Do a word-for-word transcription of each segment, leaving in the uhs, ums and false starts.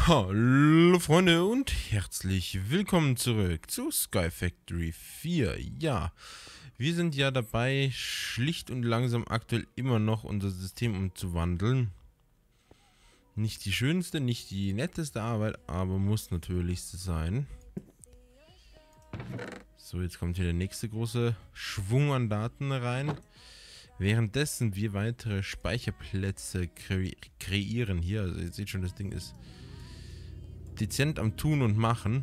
Hallo Freunde und herzlich willkommen zurück zu Sky Factory vier. Ja, wir sind ja dabei, schlicht und langsam aktuell immer noch unser System umzuwandeln. Nicht die schönste, nicht die netteste Arbeit, aber muss natürlich sein. So, jetzt kommt hier der nächste große Schwung an Daten rein. Währenddessen wir weitere Speicherplätze kre kreieren hier. Also ihr seht schon, das Ding ist dezent am Tun und Machen.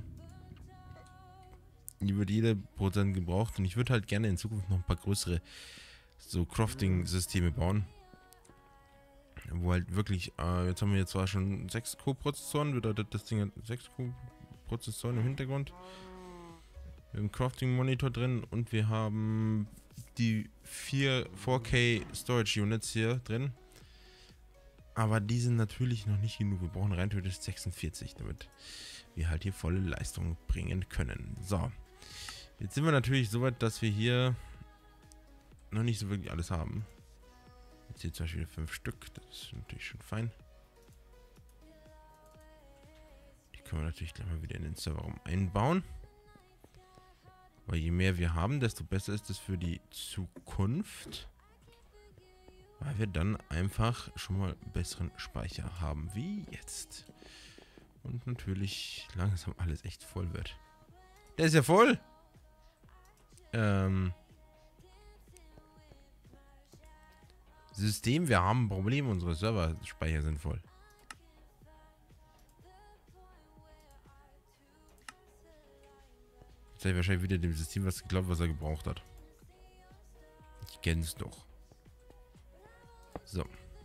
Die wird jeder Prozent gebraucht und ich würde halt gerne in Zukunft noch ein paar größere so Crafting-Systeme bauen. Wo halt wirklich, äh, jetzt haben wir jetzt zwar schon sechs Co-Prozessoren, bedeutet das Ding hat sechs Co-Prozessoren im Hintergrund. Wir haben einen Crafting-Monitor drin und wir haben die vier vier K Storage Units hier drin. Aber die sind natürlich noch nicht genug. Wir brauchen rein theoretisch sechsundvierzig, damit wir halt hier volle Leistung bringen können. So. Jetzt sind wir natürlich so weit, dass wir hier noch nicht so wirklich alles haben. Jetzt hier zum Beispiel fünf Stück. Das ist natürlich schon fein. Die können wir natürlich gleich mal wieder in den Serverraum einbauen. Weil je mehr wir haben, desto besser ist es für die Zukunft. Weil wir dann einfach schon mal besseren Speicher haben, wie jetzt. Und natürlich langsam alles echt voll wird. Der ist ja voll! Ähm... System, wir haben ein Problem, unsere Serverspeicher sind voll. Jetzt habe ich wahrscheinlich wieder dem System was geglaubt, was er gebraucht hat. Ich kenne es doch. So.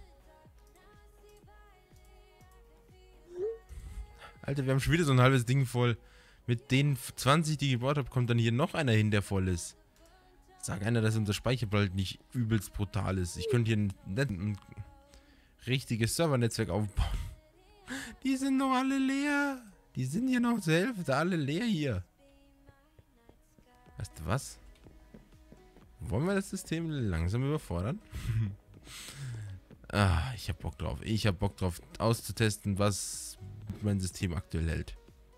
Alter, wir haben schon wieder so ein halbes Ding voll. Mit den zwanzig, die ich gebaut habe, kommt dann hier noch einer hin, der voll ist. Sag einer, dass unser Speicher bald nicht übelst brutal ist. Ich könnte hier ein, ein richtiges Servernetzwerk aufbauen. Die sind noch alle leer. Die sind hier noch zur Hälfte alle leer hier. Weißt du was? Wollen wir das System langsam überfordern? Ah, ich hab Bock drauf. Ich hab Bock drauf auszutesten, was mein System aktuell hält.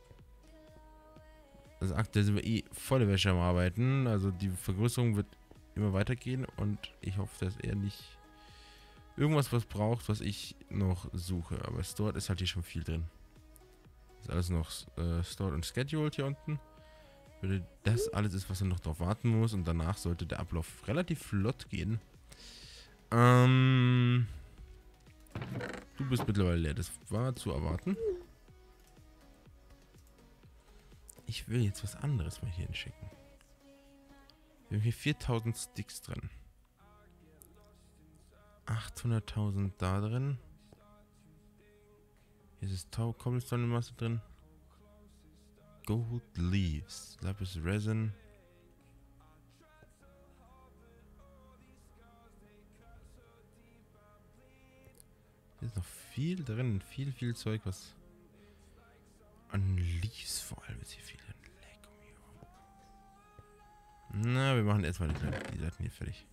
Also aktuell sind wir eh volle Wäsche am Arbeiten. Also die Vergrößerung wird immer weitergehen und ich hoffe, dass er nicht irgendwas was braucht, was ich noch suche. Aber Stored ist halt hier schon viel drin. Ist alles noch äh, Stored und Scheduled hier unten. Würde das alles ist, was er noch drauf warten muss und danach sollte der Ablauf relativ flott gehen. Ähm... Du bist mittlerweile leer, das war zu erwarten. Ich will jetzt was anderes mal hier hinschicken. Wir haben hier viertausend Sticks drin. achthunderttausend da drin. Hier ist Tau Cobblestone Masse drin. Gold Leaves. Lapis Resin. Hier ist noch viel drin. Viel, viel Zeug, was an Leaves vor allem ist hier viel drin. Na, wir machen erstmal die, die Seiten hier fertig.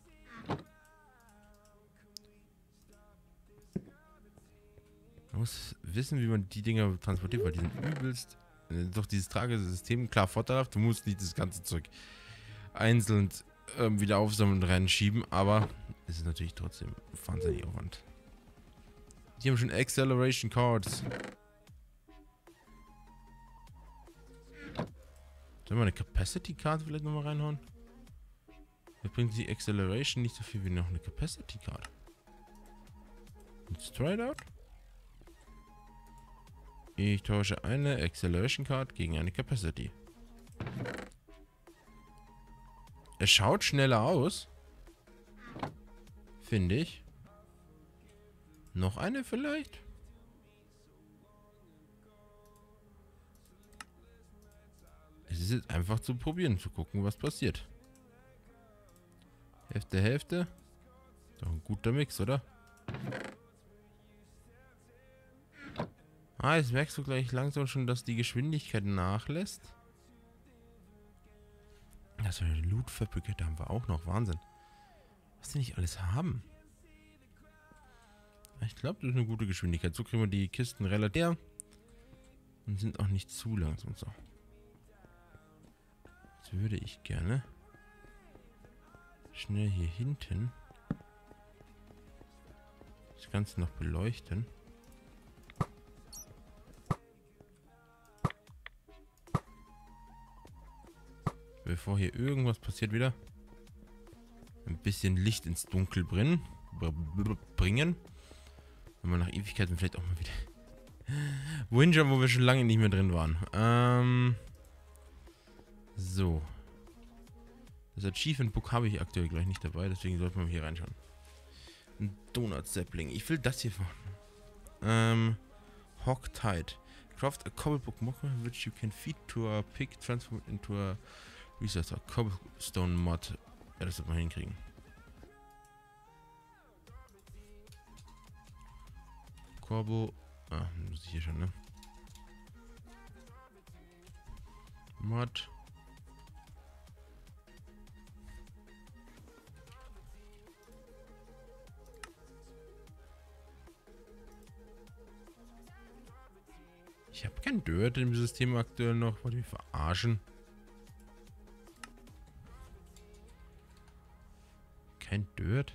Man muss wissen, wie man die Dinger transportiert, weil die sind übelst. Äh, doch dieses Tragesystem, klar vorteilhaft, du musst nicht das ganze Zeug einzeln ähm, wieder aufsammeln und reinschieben, aber es ist natürlich trotzdem wahnsinnig Aufwand. Die haben schon Acceleration Cards. Sollen wir eine Capacity Card vielleicht nochmal reinhauen? Da bringt die Acceleration nicht so viel wie noch eine Capacity Card. Let's try it out. Ich tausche eine Acceleration Card gegen eine Capacity. Es schaut schneller aus. Finde ich. Noch eine vielleicht? Es ist jetzt einfach zu probieren, zu gucken, was passiert. Hälfte, Hälfte. Doch ein guter Mix, oder? Ah, jetzt merkst du gleich langsam schon, dass die Geschwindigkeit nachlässt. Das eine Loot Fabricator haben wir auch noch. Wahnsinn. Was die nicht alles haben. Ich glaube, das ist eine gute Geschwindigkeit. So kriegen wir die Kisten relativ. Und sind auch nicht zu langsam. So. Jetzt würde ich gerne schnell hier hinten das Ganze noch beleuchten. Bevor hier irgendwas passiert wieder. Ein bisschen Licht ins Dunkel bringen. bringen. Wenn wir nach Ewigkeiten vielleicht auch mal wieder... Wohin schon, wo wir schon lange nicht mehr drin waren. Ähm... So. Das Achievement Book habe ich aktuell gleich nicht dabei, deswegen sollten wir mal hier reinschauen. Ein Donut Sapling. Ich will das hier vorne. Ähm... Hogtide. Craft a cobblebook mocker which you can feed to a pig, transform it into a resource, a cobblestone mod. Ja, das wird man hinkriegen. Cobble. Ah, muss ich hier schon, ne? Mod. Ich habe kein Dirt im System aktuell noch, wollte ich verarschen. Kein Dirt?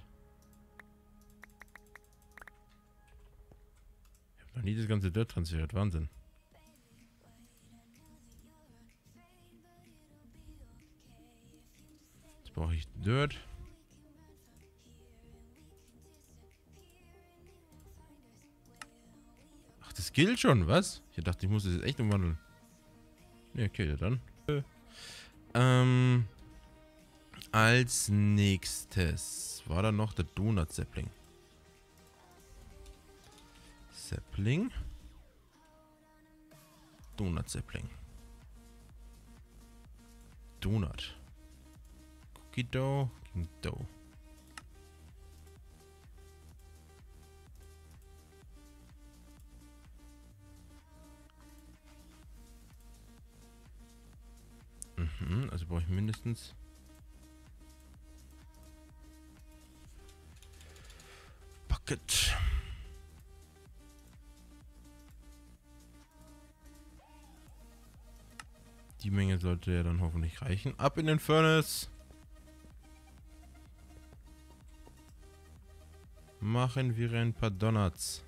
Ich habe noch nie das ganze Dirt transferiert, Wahnsinn. Jetzt brauche ich Dirt. Ach, das gilt schon, was? Ich dachte, ich muss das jetzt echt umwandeln. Ne, okay, ja dann. Ähm... Als nächstes war da noch der Donut Sapling. Sapling. Donut Sapling. Donut. Cookie Dough gegen Dough. Mhm, also brauche ich mindestens... Bucket. Die Menge sollte ja dann hoffentlich reichen. Ab in den Furnace. Machen wir ein paar Donuts.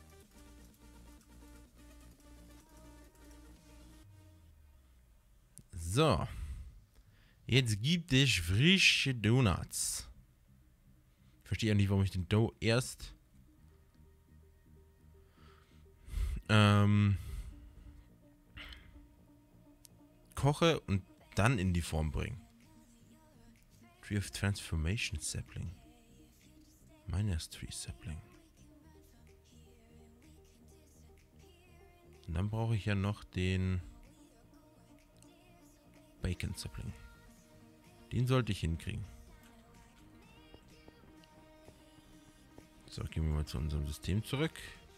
So. Jetzt gibt es frische Donuts. Ich verstehe ja nicht, warum ich den Dough erst ähm, koche und dann in die Form bringe. Tree of Transformation Sapling. Miners Tree Sapling. Und dann brauche ich ja noch den Bacon Sapling. Den sollte ich hinkriegen. So, gehen wir mal zu unserem System zurück.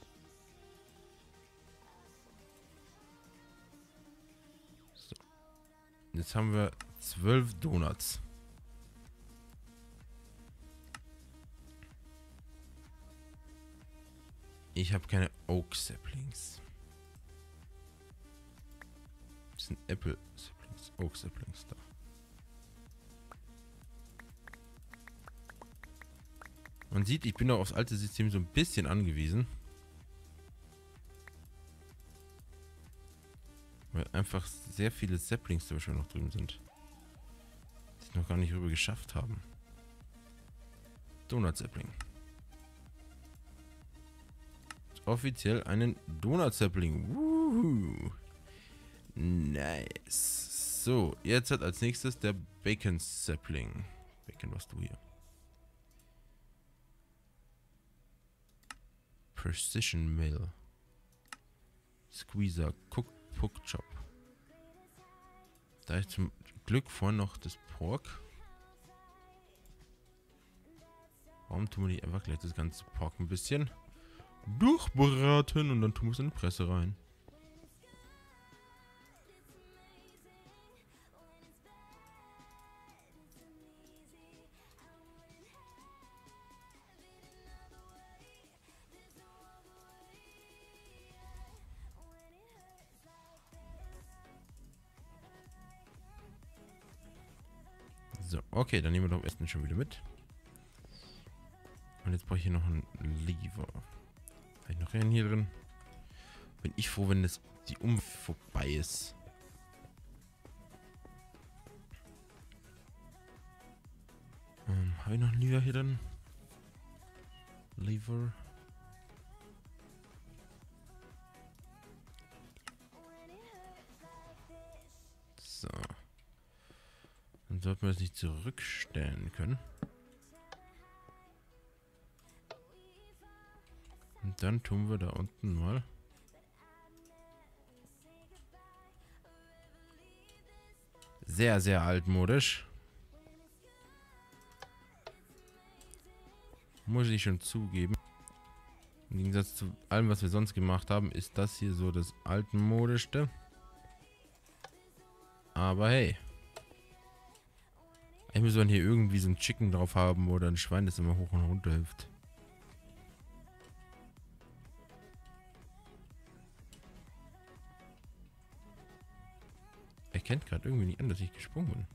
So. Jetzt haben wir zwölf Donuts. Ich habe keine Oak Saplings. Das sind Apple Saplings, Oak Saplings da. Man sieht, ich bin auch aufs alte System so ein bisschen angewiesen. Weil einfach sehr viele Saplings zum Beispiel noch drin sind. Die ich noch gar nicht rüber geschafft haben. Donut Sapling. Offiziell einen Donut Sapling. Woohoo. Nice. So, jetzt hat als nächstes der Bacon Sapling. Bacon, was du hier? Precision Mill. Squeezer. Cook Puck Chop. Da ist zum Glück vorhin noch das Pork. Warum tun wir nicht einfach gleich das ganze Pork ein bisschen durchbraten und dann tun wir es in die Presse rein? Okay, dann nehmen wir doch erst den schon wieder mit. Und jetzt brauche ich hier noch einen Lever. Habe ich noch einen hier drin? Bin ich froh, wenn das die Um vorbei ist. Ähm, habe ich noch einen Lever hier drin? Lever. So. Dann sollten wir es nicht zurückstellen können. Und dann tun wir da unten mal sehr, sehr altmodisch. Muss ich schon zugeben. Im Gegensatz zu allem, was wir sonst gemacht haben, ist das hier so das altmodischste. Aber hey. Ich muss man hier irgendwie so ein Chicken drauf haben oder ein Schwein, das immer hoch und runter hüpft. Er kennt gerade irgendwie nicht an, dass ich gesprungen bin.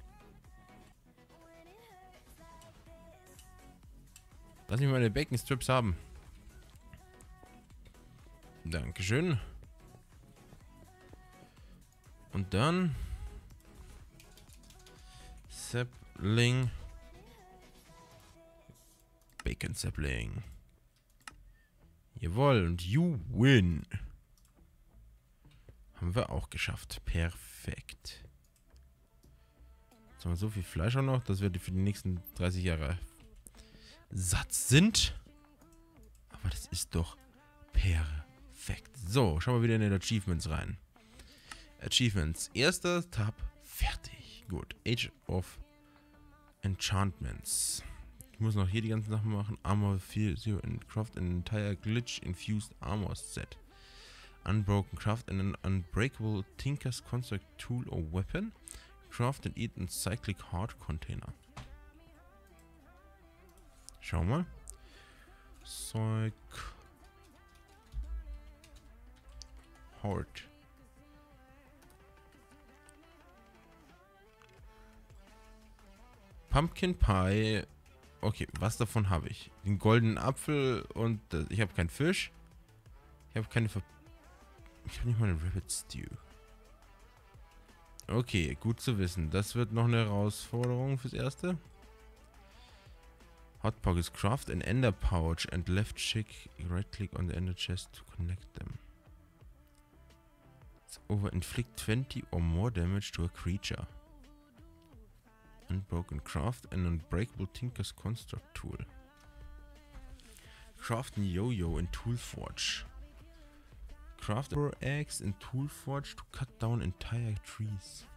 Lass mich meine Bacon Strips haben. Dankeschön. Und dann Sapling. Bacon Sapling. Jawohl, und you win. Haben wir auch geschafft. Perfekt. Jetzt haben wir so viel Fleisch auch noch, dass wir für die nächsten dreißig Jahre satt sind. Aber das ist doch perfekt. So, schauen wir wieder in den Achievements rein. Achievements. Erster Tab. Fertig. Gut. Age of Enchantments. Ich muss noch hier die ganzen Sachen machen. Armor vier Zero and Craft an entire glitch infused armor set. Unbroken Craft and an unbreakable Tinker's Construct tool or weapon. Craft and eat a cyclic heart container. Schau mal. Cyc Heart. Pumpkin Pie. Okay, was davon habe ich? Den goldenen Apfel und äh, ich habe keinen Fisch. Ich habe keine Ver Ich habe nicht mal eine Rabbit Stew. Okay, gut zu wissen. Das wird noch eine Herausforderung fürs Erste. Hot Pockets. Craft an Ender Pouch and left click, right click on the Ender Chest to connect them. It's over inflict twenty or more damage to a creature. Unbroken Craft an unbreakable Tinker's Construct tool. Craft a yo-yo in Toolforge. Craft a axe in Toolforge to cut down entire trees.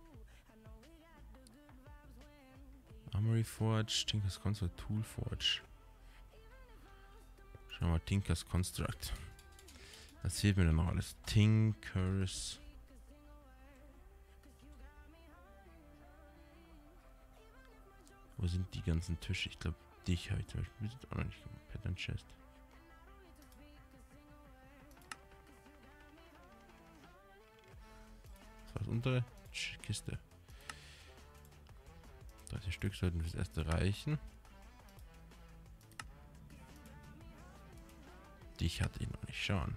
Armory Forge, Tinker's Construct, Toolforge. Schauen wir mal, Tinker's Construct. Was fehlt mir denn noch alles? Tinker's. Wo sind die ganzen Tische? Ich glaube, dich habe ich zum Beispiel auch noch nicht gemacht. Pattern Chest. Das war das untere. Kiste. dreißig Stück sollten fürs erste reichen. Dich hatte ich noch nicht schauen.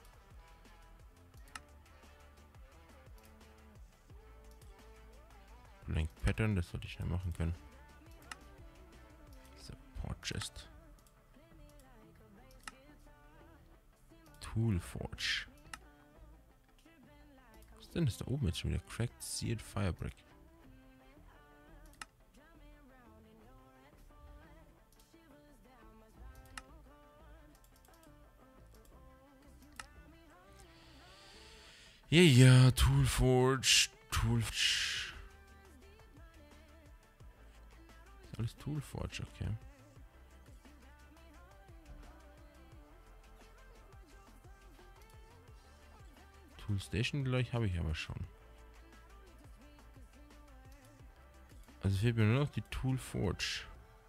Blank Pattern, das sollte ich schnell machen können. Support Chest. Toolforge. Was ist denn das da oben jetzt schon wieder? Cracked Seared Firebrick. Ja, ja, Toolforge, Toolforge. Ist alles Toolforge, okay. Toolstation gleich habe ich aber schon. Also fehlt mir nur noch die Toolforge.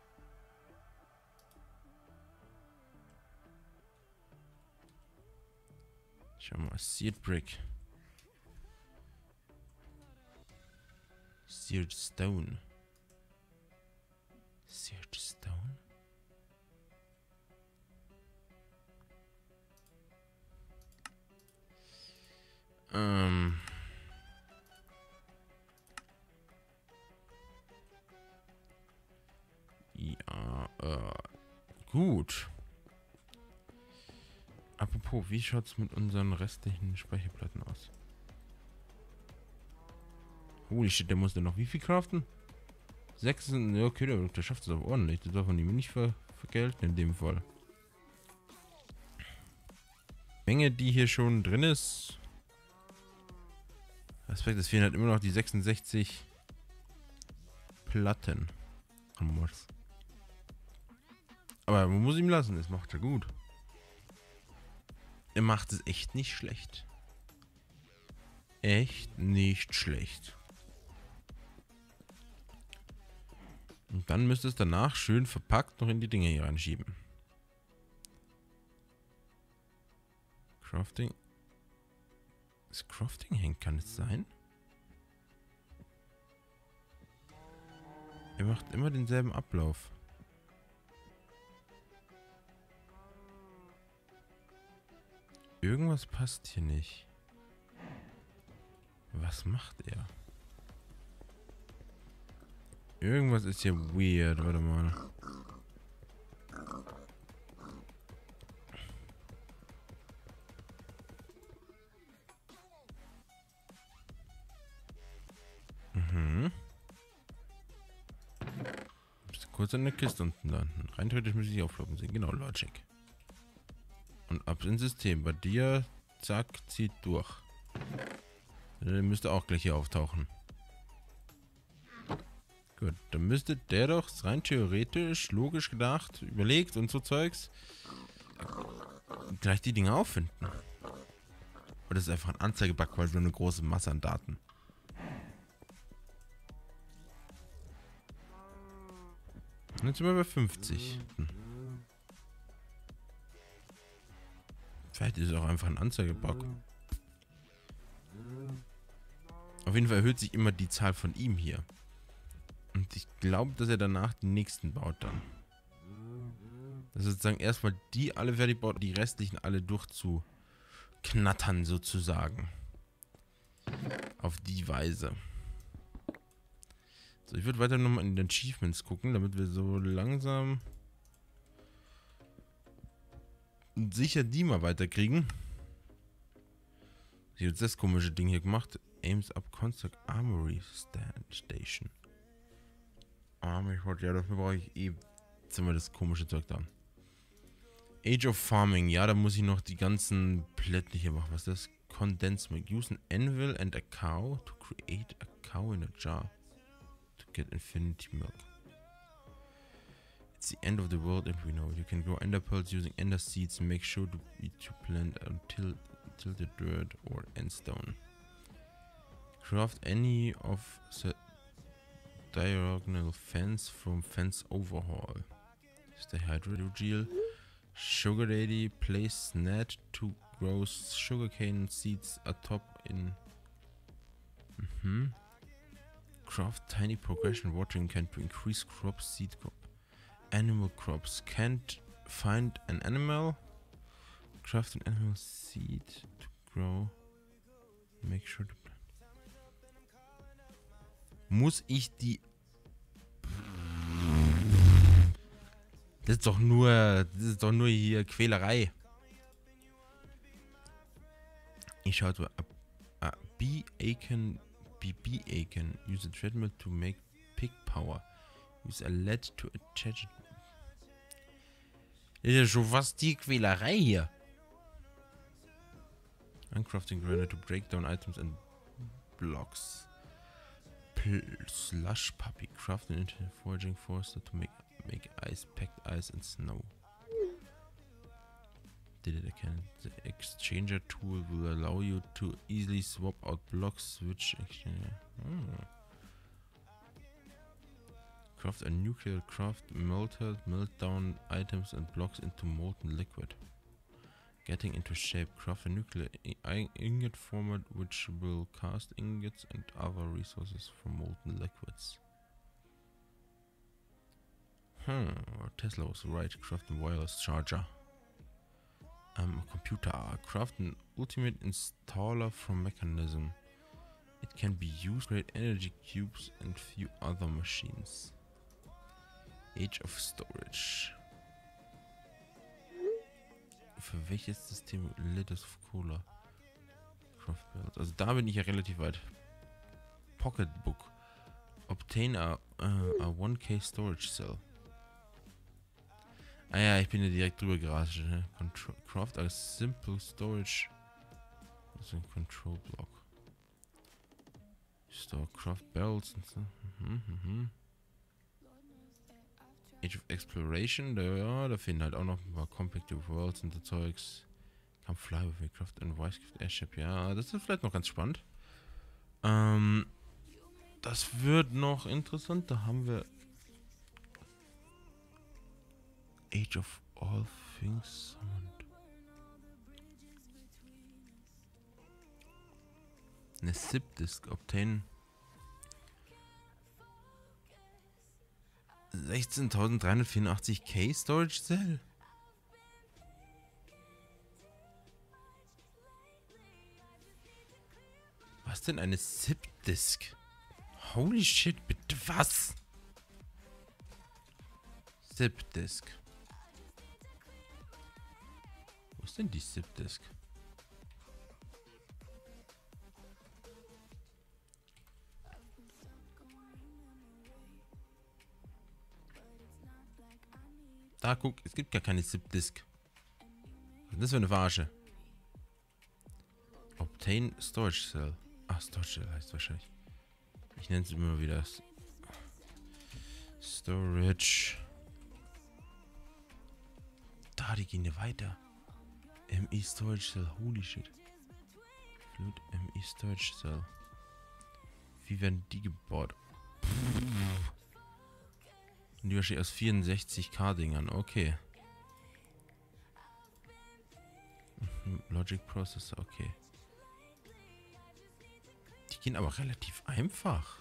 Schau mal, Seared Brick. Seared Stone. Search Stone. Ähm. Ja, äh, gut. Apropos, wie schaut's mit unseren restlichen Speicherplatten aus? Holy shit, der musste noch wie viel craften? Sechs sind, ja okay, der, der schafft es auch ordentlich. Das darf man ihm nicht ver, vergelten in dem Fall. Menge, die hier schon drin ist. Aspekt, es fehlen halt immer noch die sechsundsechzig Platten. Aber man muss ihm lassen, das macht er gut. Er macht es echt nicht schlecht. Echt nicht schlecht. Und dann müsste es danach schön verpackt noch in die Dinge hier reinschieben. Crafting. Das Crafting hängt, kann es sein? Er macht immer denselben Ablauf. Irgendwas passt hier nicht. Was macht er? Irgendwas ist hier weird. Warte mal. Mhm. Bist kurz an der Kiste unten landen. Rein theoretisch müsste ich aufploppen sehen. Genau, Logic. Und ab ins System. Bei dir, zack, zieht durch. Der müsste auch gleich hier auftauchen. Gut, dann müsste der doch rein theoretisch, logisch gedacht, überlegt und so Zeugs, gleich die Dinge auffinden. Oder das ist einfach ein Anzeigebug, weil wir eine große Masse an Daten. Und jetzt sind wir bei fünfzig. Hm. Vielleicht ist es auch einfach ein Anzeigebug. Auf jeden Fall erhöht sich immer die Zahl von ihm hier. Und ich glaube, dass er danach die nächsten baut dann. Das ist sozusagen erstmal die alle fertig baut, die restlichen alle durchzuknattern sozusagen. Auf die Weise. So, ich würde weiter nochmal in den Achievements gucken, damit wir so langsam sicher die mal weiterkriegen. Ich habe jetzt das komische Ding hier gemacht. Aims up Construct Armory Stand Station. Armory, ja, dafür brauche ich eh immer das komische Zeug da. Age of Farming, ja, da muss ich noch die ganzen Plättchen hier machen. Was ist das? Condensed Milk. Use an anvil and a cow to create a cow in a jar. To get infinity milk. It's the end of the world and we know it. You can grow ender pearls using ender seeds and make sure to, to plant until, until the dirt or endstone. Craft any of the diagonal fence from fence overhaul. Stay hydrogel. Sugar daddy place net to grow sugarcane seeds atop in. Mm-hmm. Craft tiny progression watering can to increase crop seed crop. Animal crops can't find an animal. Craft an animal seed to grow. Make sure to plant. Muss ich die... Das ist doch nur... Das ist doch nur hier Quälerei. Ich schaue mal. Uh, B Aiken... B B Aiken. Use a treadmill to make pig power. Use a lead to attach it. Das ist ja schon fast die Quälerei hier. Uncrafting granite to break down items and blocks. Slush puppy crafted into foraging forester to make make ice, packed ice and snow. Did it again. The exchanger tool will allow you to easily swap out blocks which exchange. Hmm. Craft a nuclear craft melted melt down items and blocks into molten liquid. Getting into shape. Craft a nuclear ingot format which will cast ingots and other resources from molten liquids. Hmm, Tesla was right. Craft a wireless charger. Um, computer. Craft an ultimate installer from mechanism. It can be used to create energy cubes and few other machines. Age of Storage. Für welches System? Liters of Cola. Craft Bells. Also da bin ich ja relativ weit. Pocketbook. Obtain a, uh, a one K storage cell. Ah ja, ich bin ja direkt drüber gerascht. Ne? Contro Craft a simple storage. Das ist ein Control Block. Store Craft Bells und so. Mhm, mhm. Age of Exploration, da, ja, da finden halt auch noch ein paar Compactive Worlds und so Zeugs. Come fly with me, Craft and Wisegift Airship. Ja, das ist vielleicht noch ganz spannend. Ähm, das wird noch interessant. Da haben wir Age of All Things Summoned. Eine Zip-Disk obtain. sechzehntausenddreihundertvierundachtzig K Storage Cell. Was denn eine Zip-Disk? Holy shit, bitte was? Zip-Disk. Wo ist denn die Zip-Disk? Da, guck, es gibt gar keine Zip-Disk. Was ist das für eine Verarsche? Obtain Storage Cell. Ach, Storage Cell heißt wahrscheinlich. Ich nenne es immer wieder Storage. Da, die gehen ja weiter. M E Storage Cell, holy shit. Fluid M E Storage Cell. Wie werden die gebaut? Und die wahrscheinlich aus vierundsechzig K Dingern, okay. Logic Processor, okay. Die gehen aber relativ einfach.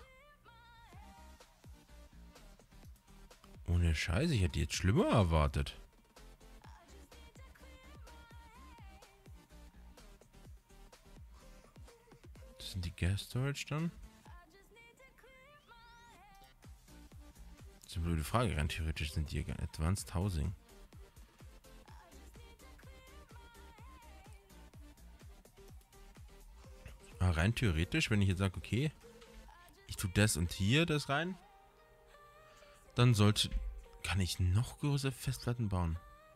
Ohne Scheiße, ich hätte jetzt schlimmer erwartet. Das sind die Gas Storage dann? Das ist eine blöde Frage. Rein theoretisch sind die Advanced Housing. Aber rein theoretisch, wenn ich jetzt sage, okay, ich tue das und hier das rein, dann sollte, kann ich noch größere Festplatten bauen.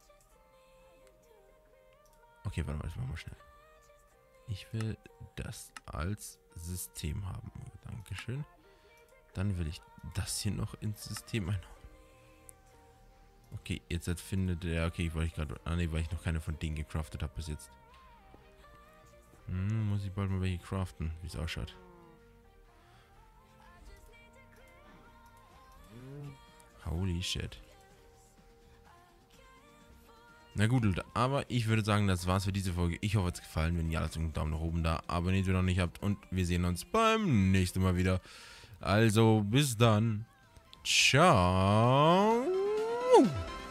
Okay, warte mal, das machen wir schnell. Ich will das als System haben. Dankeschön. Dann will ich das hier noch ins System einhauen. Okay, jetzt findet der. Okay, weil ich gerade. Ah ne, weil ich noch keine von denen gecraftet habe bis jetzt. Hm, muss ich bald mal welche craften, wie es ausschaut. Holy shit. Na gut, Leute, aber ich würde sagen, das war's für diese Folge. Ich hoffe, es hat gefallen. Wenn ja, lasst einen Daumen nach oben da. Abonniert, wenn ihr noch nicht habt. Und wir sehen uns beim nächsten Mal wieder. Also, bis dann. Ciao.